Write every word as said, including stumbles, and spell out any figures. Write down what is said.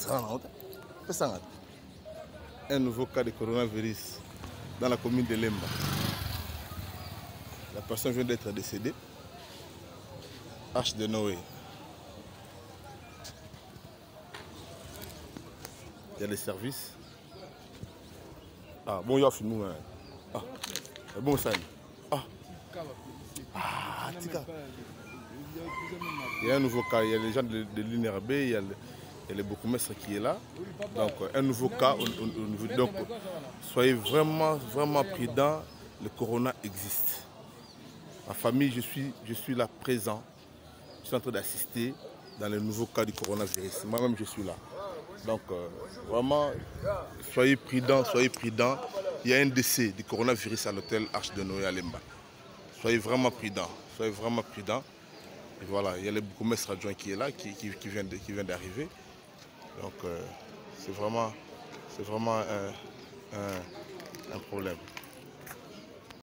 Un nouveau cas de coronavirus dans la commune de Lemba. La personne vient d'être décédée. Arche de Noé. Il y a des services. Ah, bon, il y a film. Ah, bon, ça. Ah, ah, tika. Il y a un nouveau cas. Il y a les gens de, de l'U N R B. Il y a le, il y a le bourgmestre qui est là. Donc, un nouveau cas. Au, au, au niveau, donc, soyez vraiment, vraiment prudents. Le corona existe. Ma famille, je suis, je suis là présent. Je suis en train d'assister dans le nouveau cas du coronavirus. Moi-même, je suis là. Donc, euh, vraiment, soyez prudents, soyez prudents. Il y a un décès du coronavirus à l'hôtel Arche de Noé à Lemba. Soyez vraiment prudents, soyez vraiment prudents. Et voilà, il y a le bourgmestre adjoint qui est là, qui, qui, qui vient d'arriver. Donc, euh, c'est vraiment, c'est vraiment un, un, un problème.